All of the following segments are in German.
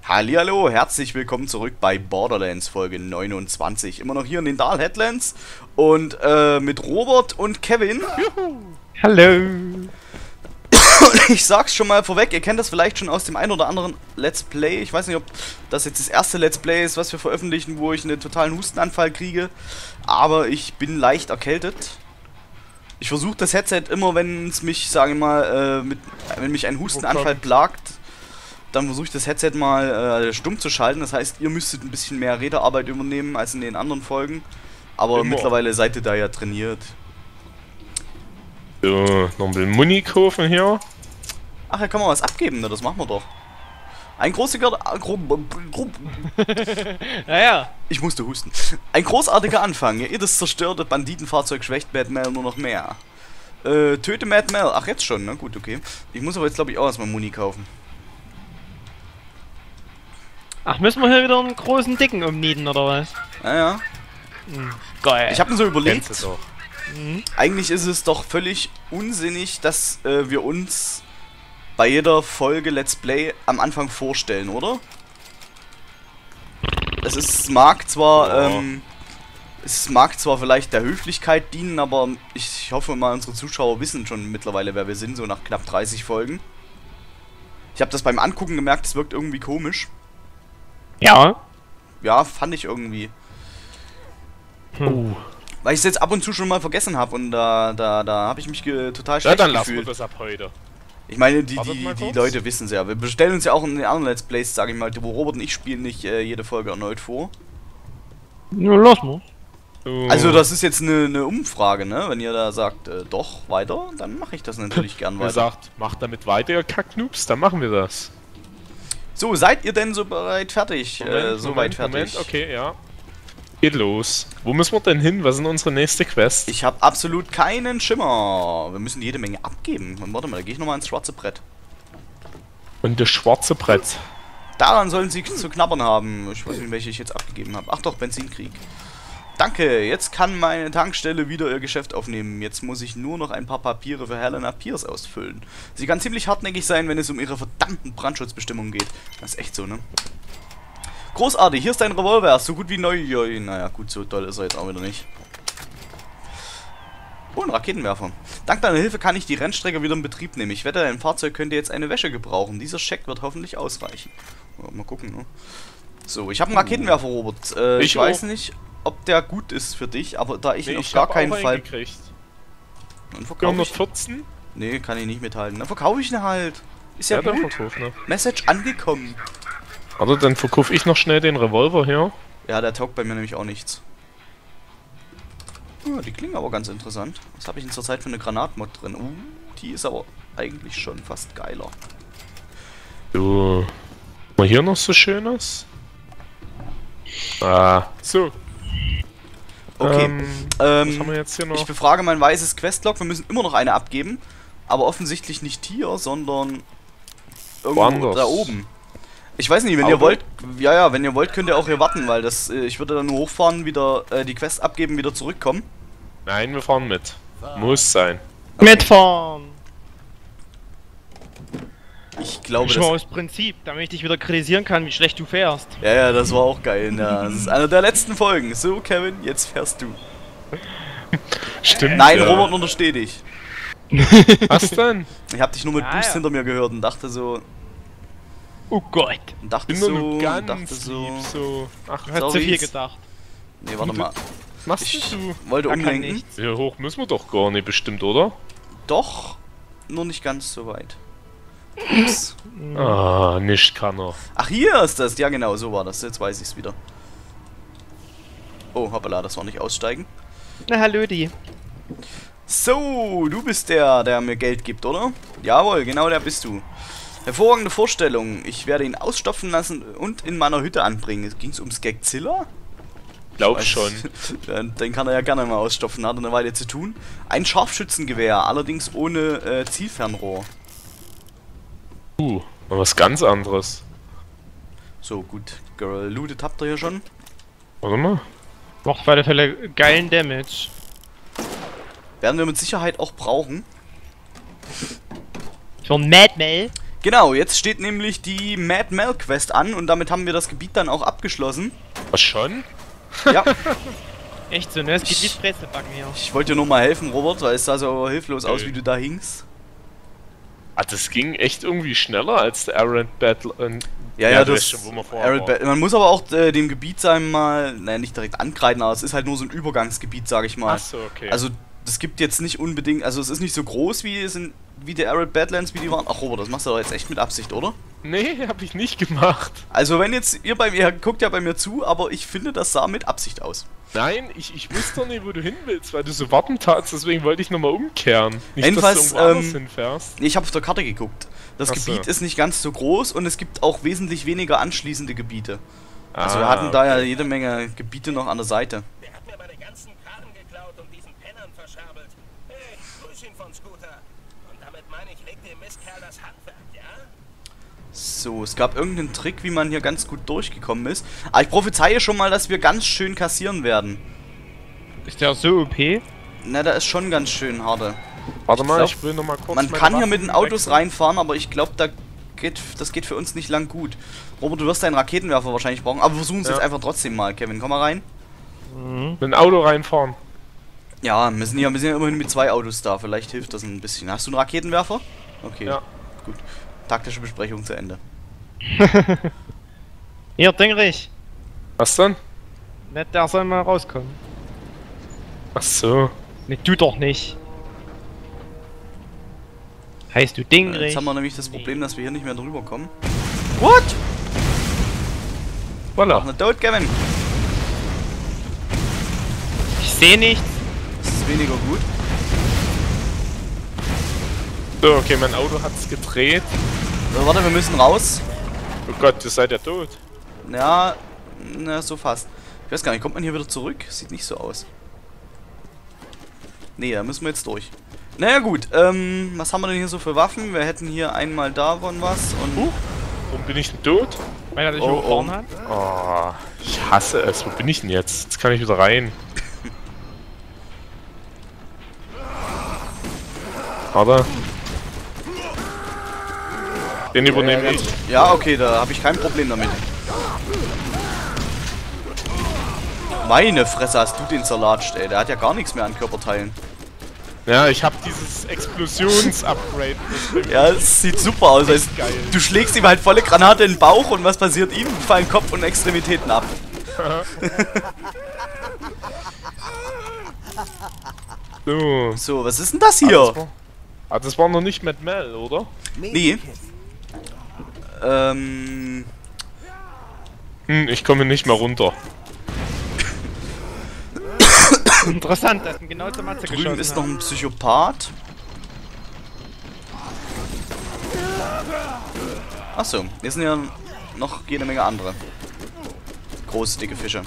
Hallihallo, herzlich willkommen zurück bei Borderlands Folge 29. Immer noch hier in den Dahl Headlands und mit Robert und Kevin. Juhu. Hallo. Ich sag's schon mal vorweg, ihr kennt das vielleicht schon aus dem ein oder anderen Let's Play. Ich weiß nicht, ob das jetzt das erste Let's Play ist, was wir veröffentlichen, wo ich einen totalen Hustenanfall kriege. Aber ich bin leicht erkältet. Ich versuche das Headset immer, wenn es mich, sage ich mal, wenn mich ein Hustenanfall plagt, dann versuche ich das Headset mal stumm zu schalten. Das heißt, ihr müsstet ein bisschen mehr Redearbeit übernehmen als in den anderen Folgen. Aber mittlerweile seid ihr da ja trainiert. So, noch ein bisschen Muni kaufen hier. Ach, da kann man was abgeben, ne? Das machen wir doch. Ein großartiger... Naja. Ich musste husten. Ein großartiger Anfang. Jedes zerstörte Banditenfahrzeug schwächt Mad Mel nur noch mehr. Töte Mad Mel. Ach, jetzt schon, na gut, okay. Ich muss aber jetzt, glaube ich, auch erstmal Muni kaufen. Ach, müssen wir hier wieder einen großen Dicken umnieten, oder was? Naja. Geil. Ich habe mir so überlegt, Kennst du doch. eigentlich ist es doch völlig unsinnig, dass wir uns bei jeder Folge Let's Play am Anfang vorstellen, oder? Es mag zwar vielleicht der Höflichkeit dienen, aber ich hoffe mal, unsere Zuschauer wissen schon mittlerweile, wer wir sind, so nach knapp 30 Folgen. Ich habe das beim Angucken gemerkt, es wirkt irgendwie komisch. Ja. Ja, fand ich irgendwie. Weil ich es jetzt ab und zu schon mal vergessen habe und da habe ich mich total schlecht Ja, dann lassen wir gefühlt. das ab heute. Ich meine, die kurz. Leute wissen es ja. Wir bestellen uns ja auch in den anderen Let's Plays, sage ich mal, wo Robert und ich spielen, nicht jede Folge erneut vor. Ja, lass mal. So. Also das ist jetzt eine Umfrage, ne? Wenn ihr da sagt, doch, weiter, dann mache ich das natürlich gern Wer weiter. sagt, macht damit weiter, ihr Kacknoobs, dann machen wir das. So, seid ihr denn so bereit fertig? Soweit fertig. Moment, okay, ja. Geht los. Wo müssen wir denn hin? Was sind unsere nächste Quest? Ich habe absolut keinen Schimmer. Wir müssen jede Menge abgeben. Und warte mal, da gehe ich nochmal ins schwarze Brett. Und das schwarze Brett. Daran sollen sie zu knabbern haben. Ich weiß nicht, welche ich jetzt abgegeben habe. Ach doch, Benzinkrieg. Danke, jetzt kann meine Tankstelle wieder ihr Geschäft aufnehmen. Jetzt muss ich nur noch ein paar Papiere für Helena Pierce ausfüllen. Sie kann ziemlich hartnäckig sein, wenn es um ihre verdammten Brandschutzbestimmungen geht. Das ist echt so, ne? Großartig, hier ist dein Revolver, so gut wie neu. Naja, gut, so toll ist er jetzt auch wieder nicht. Oh, ein Raketenwerfer. Dank deiner Hilfe kann ich die Rennstrecke wieder in Betrieb nehmen. Ich wette, dein Fahrzeug könnte jetzt eine Wäsche gebrauchen. Dieser Scheck wird hoffentlich ausreichen. Ja, mal gucken, ne? So, ich habe einen Raketenwerfer, Robert. Ich weiß nicht, ob der gut ist für dich, aber da ich ihn auf gar keinen Fall... Dann verkaufe ich... 114? Nee, kann ich nicht mithalten. Dann verkaufe ich ihn halt. Ist ja, dann gut. verkauf, ne? Message angekommen. Also dann verkaufe ich noch schnell den Revolver hier. Ja, der taugt bei mir nämlich auch nichts. Ja, die klingen aber ganz interessant. Was habe ich denn zurzeit für eine Granatmod drin? Die ist aber eigentlich schon fast geiler. So. Mal hier noch so schönes. Ah, so. Okay, was haben wir jetzt hier noch? ich befrage mein weißes Questlog. Wir müssen immer noch eine abgeben. Aber offensichtlich nicht hier, sondern irgendwo Woanders. da oben. Ich weiß nicht, wenn ihr wollt, wenn ihr wollt, könnt ihr auch hier warten, weil das, ich würde dann nur hochfahren, wieder die Quest abgeben, wieder zurückkommen. Nein, wir fahren mit. Muss sein. Mitfahren. Ich glaube, Schon mal das... aus Prinzip, damit ich dich wieder kritisieren kann, wie schlecht du fährst. Ja, das war auch geil. Ja, das ist eine der letzten Folgen. So, Kevin, jetzt fährst du. Stimmt. Nein, ja. Robert untersteh dich. Was denn? Ich hab dich nur mit Ja, Boost ja. hinter mir gehört und dachte so... Oh Gott. Bin nur nur ganz lieb, so. Ach, Du hast zu viel gedacht. Nee, warte mal. was machst Ich du? wollte Da kann umlenken. nichts. Hier hoch müssen wir doch gar nicht bestimmt, oder? Doch, nur nicht ganz so weit. Ups. Ah, nicht kann er. Ach, hier ist das. Ja, genau, so war das. Jetzt weiß ich's wieder. Oh, hoppala, das war nicht aussteigen. Na, hallo die. So, du bist der mir Geld gibt, oder? Jawohl, genau der bist du. Hervorragende Vorstellung. Ich werde ihn ausstopfen lassen und in meiner Hütte anbringen. Ging's ums Gagzilla? Glaub schon. Den kann er ja gerne mal ausstopfen, hat er eine Weile zu tun. Ein Scharfschützengewehr, allerdings ohne Zielfernrohr. Mal was ganz anderes. So, gut. Gelootet habt ihr hier schon. Warte mal. Macht auf alle Fälle geilen Damage. Werden wir mit Sicherheit auch brauchen. So ein Mad Mel. Genau, jetzt steht nämlich die Mad Mel Quest an und damit haben wir das Gebiet dann auch abgeschlossen. Was schon? Ja, Echt so, ne? Es geht wie Brezelbacken hier. ich wollte dir nur mal helfen, Robert, weil es sah so hilflos aus, wie du da hingst. Ah, das ging echt irgendwie schneller als der Arid Battle. Ja, du das weißt schon, wo wir vorher Arid waren. Man muss aber auch dem Gebiet, sagen wir mal, naja, nicht direkt ankreiden, aber es ist halt nur so ein Übergangsgebiet, sag ich mal. Achso, okay. Also, es gibt jetzt nicht unbedingt, also es ist nicht so groß wie die Arid Badlands, wie die waren. Ach Robert, das machst du doch jetzt echt mit Absicht, oder? Nee, hab ich nicht gemacht. Also wenn jetzt, ihr guckt ja bei mir zu, aber ich finde, das sah mit Absicht aus. Nein, ich wusste doch nicht, wo du hin willst, weil du so warten tatst, deswegen wollte ich nochmal umkehren. Nicht, Jedenfalls, dass du irgendwo anders hinfährst. Ich habe auf der Karte geguckt. Das Ach so. Gebiet ist nicht ganz so groß und es gibt auch wesentlich weniger anschließende Gebiete. Also wir Ah, hatten da ja jede Menge Gebiete noch an der Seite. Der hat mir meine ganzen Karren geklaut und diesen Pennern verscherbelt. Hey, grüß ihn von Scooter. Und damit meine ich, leg dem Mistkerl das Handwerk, ja? So, es gab irgendeinen Trick, wie man hier ganz gut durchgekommen ist. Aber ich prophezeie schon mal, dass wir ganz schön kassieren werden. Ist der so OP? Na, da ist schon ganz schön harte. warte mal, glaub, ich will nochmal kurz. Man meine kann hier Waffen mit den Autos wechseln. reinfahren, aber ich glaube, das geht für uns nicht lang gut. Robert, du wirst deinen Raketenwerfer wahrscheinlich brauchen, aber wir versuchen es Ja. jetzt einfach trotzdem mal. Kevin, komm mal rein. Mit dem Auto reinfahren. Ja, wir sind ja immerhin mit 2 Autos da, vielleicht hilft das ein bisschen. Hast du einen Raketenwerfer? Okay, Ja. gut. Taktische Besprechung zu Ende. Hier, denke ich. Was denn? Nicht, der soll mal rauskommen. Ach so. Ne, du doch nicht. Heißt du Dingrich? Jetzt haben wir nämlich das Problem, dass wir hier nicht mehr drüber kommen. What? Voila. Na tot, Kevin. Ich sehe nichts. Das ist weniger gut. So, okay, mein Auto hat's gedreht. So, warte, wir müssen raus. Oh Gott, ihr seid ja tot. Ja, na, so fast. Ich weiß gar nicht, kommt man hier wieder zurück? Sieht nicht so aus. Nee, da müssen wir jetzt durch. Naja gut, was haben wir denn hier so für Waffen? Wir hätten hier einmal davon was und... Warum bin ich denn tot? Weil er dich Oh, überfahren oh. hat. Oh, ich hasse es. Wo bin ich denn jetzt? Jetzt kann ich wieder rein. Warte. Den übernehme ich. Ja, okay, da habe ich kein Problem damit. Meine Fresse, hast du den zerlatscht, ey. Der hat ja gar nichts mehr an Körperteilen. Ja, ich habe dieses Explosions-Upgrade. Ja, es sieht super aus. Also, Geil. du schlägst ihm halt volle Granate in den Bauch und was passiert ihm? Fallen Kopf und Extremitäten ab. So. So, was ist denn das hier? Das war noch nicht Mad Mel, oder? Nee. Ich komme nicht mehr runter. Interessant, dass ihn genau zur Matze Drüben geschossen ist noch haben. ein Psychopath. Achso, hier sind ja noch jede Menge andere. Große, dicke Fische.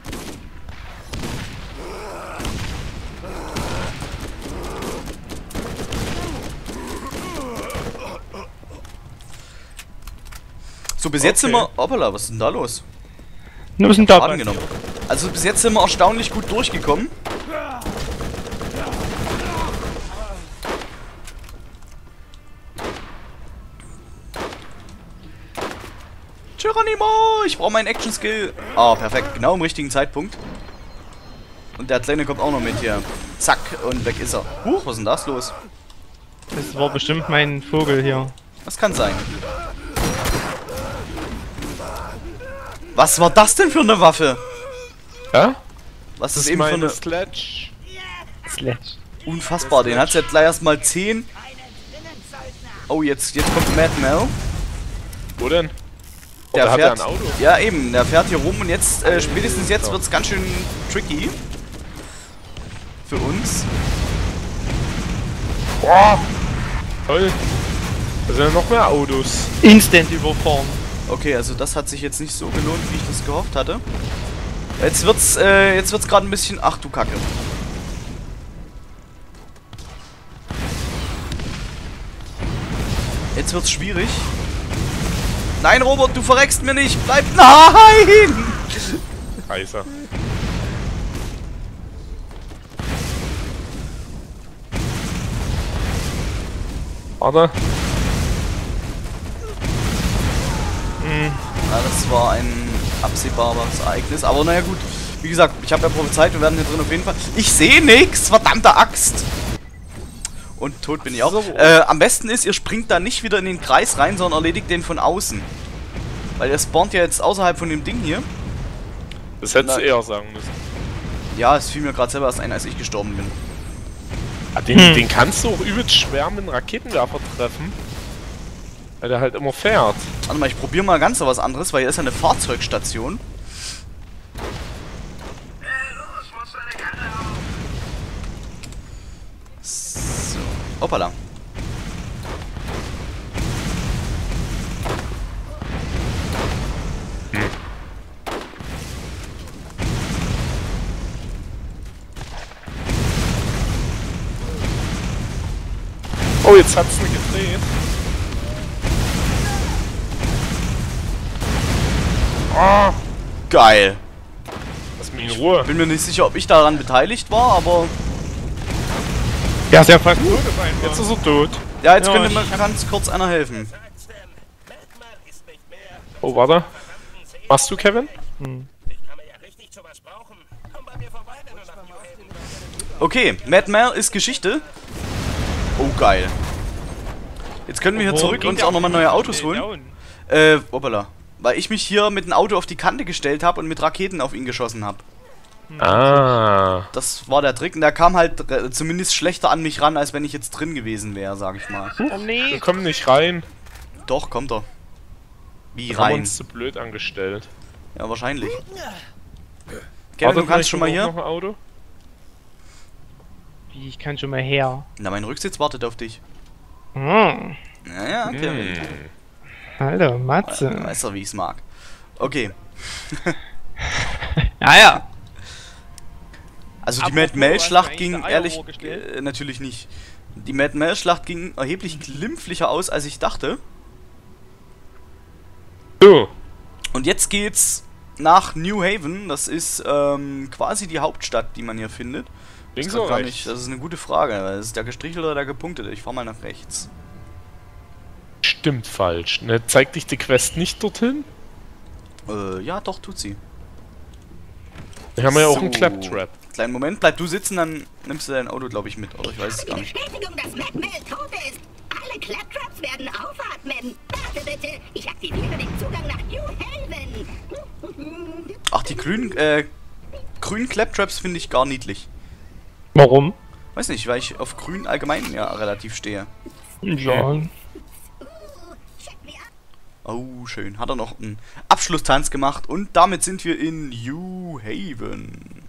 So, bis jetzt sind wir... Hoppala, was ist denn da los? Wir müssen da Schaden genommen. Also bis jetzt sind wir erstaunlich gut durchgekommen. Geronimo, ich brauche meinen Action-Skill. Ah, perfekt, genau im richtigen Zeitpunkt. Und der Kleine kommt auch noch mit hier. Zack, und weg ist er. Huch, was ist denn das los? Das war bestimmt mein Vogel hier. Das kann sein. Was war das denn für eine Waffe? Ja? Was Das ist ist eben für meine eine... Sledge. Slash. Unfassbar, den hat's jetzt gleich erstmal 10. Oh, jetzt kommt Mad Mel. Wo denn? Oh, Der da hat fährt, er ein Auto. Ja, eben, der fährt hier rum und jetzt, spätestens jetzt wird's ganz schön tricky. Für uns. Boah! Toll. Da sind ja noch mehr Autos. Instant überfahren. Okay, also das hat sich jetzt nicht so gelohnt, wie ich das gehofft hatte. Jetzt wird's gerade ein bisschen... Ach du Kacke. Jetzt wird's schwierig. Nein, Robert, du verreckst mir nicht. Bleib... Nein! Scheiße. Warte. Ja, das war ein absehbares Ereignis. Aber naja gut, wie gesagt, ich habe ja prophezeit, wir werden hier drin auf jeden Fall... Ich sehe nichts, verdammte Axt! Und tot bin ich auch. Am besten ist, ihr springt da nicht wieder in den Kreis rein, sondern erledigt den von außen. Weil der spawnt ja jetzt außerhalb von dem Ding hier. Das hättest du eher sagen müssen. Ja, es fiel mir gerade selber erst ein, als ich gestorben bin. Ah, den kannst du auch übelst schwer mit einem Raketenwerfer treffen. Weil der halt immer fährt. Warte mal, ich probiere mal ganz was anderes, weil hier ist ja eine Fahrzeugstation. So, hoppala. Oh, jetzt hat's mich gedreht. Oh, Geil. lass mich in Ruhe. Bin mir nicht sicher, ob ich daran beteiligt war, aber... Ja, ist ja fast gut. Jetzt ist er tot. Ja, jetzt Ja, könnte mir ich ganz kurz einer helfen. Sagt's denn, Batman ist nicht mehr. Oh, warte. Machst du, Kevin? Ich kann mir ja richtig zu was brauchen. Komm bei mir vorbei, wenn du nach New Haven willst. Okay, Mad Mare ist Geschichte. Oh, geil. Jetzt können wir hier zurück uns auch nochmal neue Autos holen. Hoppala. Weil ich mich hier mit dem Auto auf die Kante gestellt habe und mit Raketen auf ihn geschossen habe. Ah. Das war der Trick und der kam halt zumindest schlechter an mich ran, als wenn ich jetzt drin gewesen wäre, sag ich mal. Oh nee. Wir kommen nicht rein. Doch, kommt er. Wie Wir haben rein? uns zu blöd angestellt. Ja, wahrscheinlich. Kevin, Warte, du kannst schon mal vielleicht hier. noch ein Auto? Wie, ich kann schon mal her. Na, mein Rücksitz wartet auf dich. Hm. Ja, Kevin. Alter, Matze. Weißt du, wie ich's mag. Okay. Naja. Also die Apropos, Mad Mel hast du Schlacht eigentlich ging der ehrlich Eierrohr gestellt? natürlich nicht. Die Mad Mel Schlacht ging erheblich glimpflicher aus, als ich dachte. So. Und jetzt geht's nach New Haven. Das ist quasi die Hauptstadt, die man hier findet. Links Das, kann oder gar rechts? das ist eine gute Frage. Das ist der gestrichelte oder der gepunktete? Ich fahr mal nach rechts. Stimmt falsch. Ne, zeigt dich die Quest nicht dorthin? Ja, doch, tut sie. Wir haben ja auch So. einen Claptrap. Kleinen Moment, bleib du sitzen, dann nimmst du dein Auto, glaube ich, mit. Oder ich weiß es gar nicht. Bestätigung, dass Mad Mel tot ist. Alle Claptraps werden aufatmen. Warte bitte, ich aktiviere den Zugang nach New Haven. Ach, die grünen Claptraps finde ich gar niedlich. Warum? Weiß nicht, weil ich auf grün allgemein ja relativ stehe. Ja. Check me out. Oh, schön. Hat er noch einen Abschlusstanz gemacht und damit sind wir in New Haven.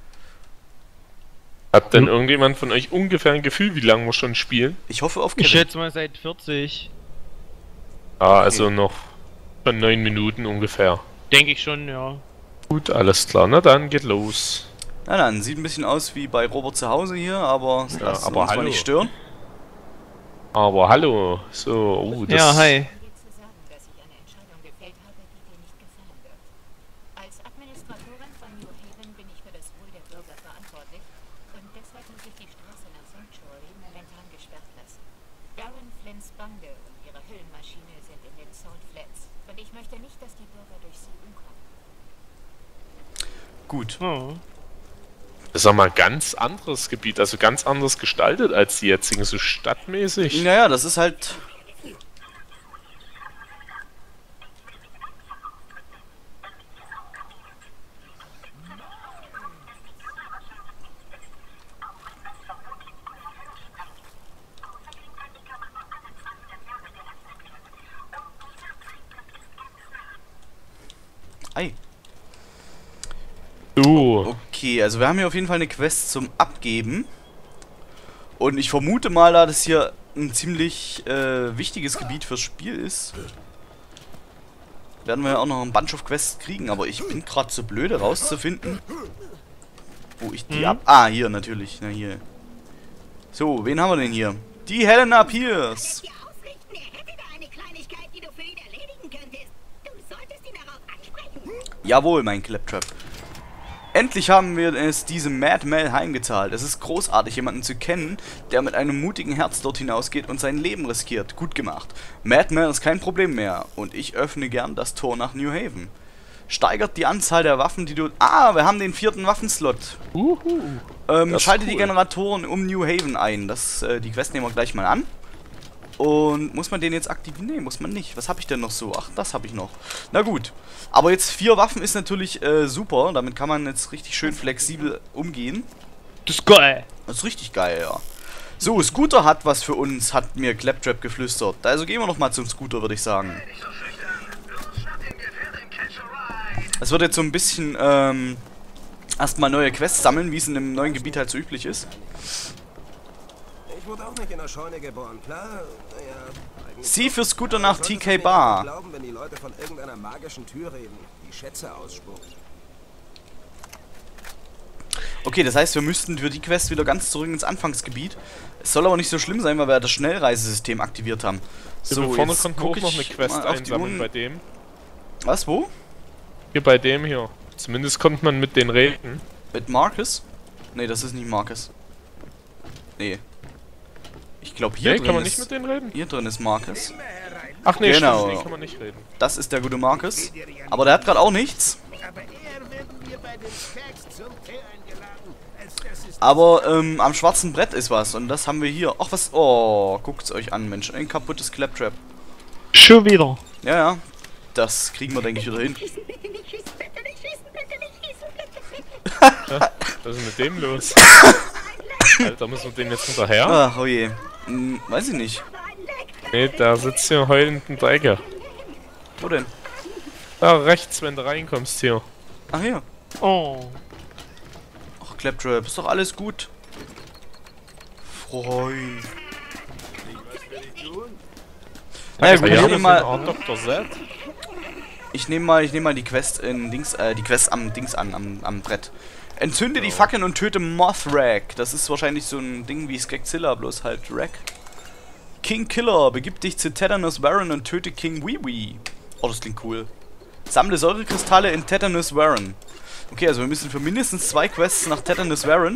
Hat denn irgendjemand von euch ungefähr ein Gefühl, wie lange wir schon spielen? Ich hoffe auf Ich Kevin. schätze mal seit 40. Ah, also noch schon 9 Minuten ungefähr. Denke ich schon, ja. Gut, alles klar. Na dann, geht los. Na dann, sieht ein bisschen aus wie bei Robert zu Hause hier, aber das Ja, lassen wir aber uns mal hallo. nicht stören. Aber hallo. So, oh, das... Ja, hi. dir zu sagen, dass ich eine Entscheidung gefällt habe, die dir nicht gefallen wird. Als Administratorin von New Haven bin ich für das Wohl der Bürger verantwortlich und deshalb muss ich die Straße nach Sanctuary momentan gesperrt lassen. Darren Flynns Bande und ihre Höllenmaschine sind in den Salt Flats und ich möchte nicht, dass die Bürger durch sie umkommen. Gut. Oh. Das ist mal ganz anderes Gebiet, also ganz anders gestaltet als die jetzigen, so stadtmäßig. Naja, das ist halt... Ei. So, Okay, also wir haben hier auf jeden Fall eine Quest zum Abgeben. Und ich vermute mal, da das hier ein ziemlich wichtiges Gebiet fürs Spiel ist, werden wir ja auch noch ein Bunch of Quests kriegen. Aber ich bin gerade so blöde rauszufinden, wo ich die ab... Ah, hier natürlich. Na, hier. So, wen haben wir denn hier? Die Helena Pierce. Dir ausrichten, er hätte da eine Kleinigkeit, die du für ihn erledigen könntest. Du solltest ihn darauf ansprechen. Jawohl, mein Claptrap. Endlich haben wir es diesem Mad Mel heimgezahlt. Es ist großartig, jemanden zu kennen, der mit einem mutigen Herz dort hinausgeht und sein Leben riskiert. Gut gemacht. Mad Mel ist kein Problem mehr und ich öffne gern das Tor nach New Haven. Steigert die Anzahl der Waffen, die du... Ah, wir haben den 4. Waffenslot. Schalte die Generatoren um New Haven ein. Die Quest nehmen wir gleich mal an. Und muss man den jetzt aktivieren? Nee, muss man nicht. Was habe ich denn noch so? Ach, das habe ich noch. Na gut. Aber jetzt 4 Waffen ist natürlich super. Damit kann man jetzt richtig schön flexibel umgehen. Das ist geil. Das ist richtig geil, ja. So, Scooter hat was für uns, hat mir Claptrap geflüstert. Also gehen wir noch mal zum Scooter, würde ich sagen. Es wird jetzt so ein bisschen erstmal neue Quests sammeln, wie es in einem neuen Gebiet halt so üblich ist. Ich wurde auch nicht in der Scheune geboren, klar? Naja, Sie für Scooter nach TK Bar. glauben, wenn die Leute von irgendeiner magischen Tür reden, die Schätze ausspuckt. Okay, das heißt, wir müssten für die Quest wieder ganz zurück ins Anfangsgebiet. Es soll aber nicht so schlimm sein, weil wir das Schnellreisesystem aktiviert haben. So, vorne konnten wir auch noch eine Quest einsammeln bei dem. Was, wo? Hier bei dem hier. Zumindest konnte man mit denen reden. Mit Marcus? Nee, das ist nicht Marcus. Nee. Ich glaube hier drin kann man ist, nicht mit denen reden? Hier drin ist Marcus. Ach nee, Genau. stimmt, nee, kann man nicht reden. Das ist der gute Marcus. Aber der hat gerade auch nichts. Aber eher werden wir bei den Stacks zum Tee eingeladen, als das ist... Aber am schwarzen Brett ist was. Und das haben wir hier. Ach was. Oh, guckt's euch an, Mensch. Ein kaputtes Claptrap. Schon wieder. Ja, ja. Das kriegen wir, denke ich, wieder hin. Schießen, bitte nicht schießen, bitte nicht schießen, bitte nicht schießen, bitte nicht. Was ist mit dem los? Alter, müssen wir den jetzt hinterher? Ach, oh je. Weiß ich nicht. Nee, da sitzt hier heulend in der Ecke. Wo denn? Da rechts, wenn du reinkommst hier. Ach, hier. Oh. Ach, Claptrap. Ist doch alles gut. Freund. Naja, gut, Ja, ich nehme mal die Quest in Dings, die Quest am Dings am Brett. Entzünde die Fackeln und töte Mothrack. Das ist wahrscheinlich so ein Ding wie Skekzilla, bloß halt Rack. King Killer, begib dich zu Tetanus Warren und töte King Wee. Oh, das klingt cool. Sammle Säurekristalle in Tetanus Warren. Okay, also wir müssen für mindestens 2 Quests nach Tetanus Warren.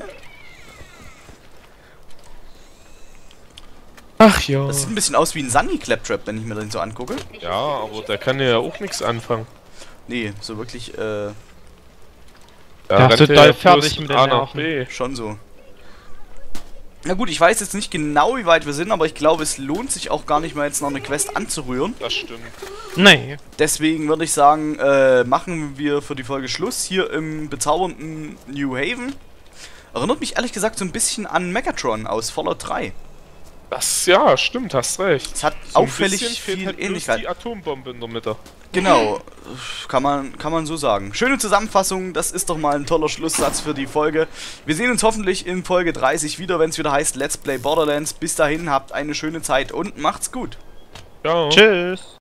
Ach ja. Das sieht ein bisschen aus wie ein Sunny Claptrap, wenn ich mir den so angucke. Ja, aber der kann ja auch nichts anfangen. Nee, so wirklich, Der ist total fertig mit den A nach Nerven. B. schon so. Na gut, ich weiß jetzt nicht genau, wie weit wir sind, aber ich glaube, es lohnt sich auch gar nicht mal jetzt noch eine Quest anzurühren. Das stimmt. Nee. Deswegen würde ich sagen, machen wir für die Folge Schluss hier im bezaubernden New Haven. Erinnert mich ehrlich gesagt so ein bisschen an Megatron aus Fallout 3. Das, ja, stimmt, hast recht. Es hat So ein auffällig bisschen fehlt viel halt bloß Ähnlichkeit. die Atombombe in der Mitte. Genau, kann man so sagen. Schöne Zusammenfassung, das ist doch mal ein toller Schlusssatz für die Folge. Wir sehen uns hoffentlich in Folge 30 wieder, wenn es wieder heißt Let's Play Borderlands. Bis dahin, habt eine schöne Zeit und macht's gut. Ciao. Tschüss.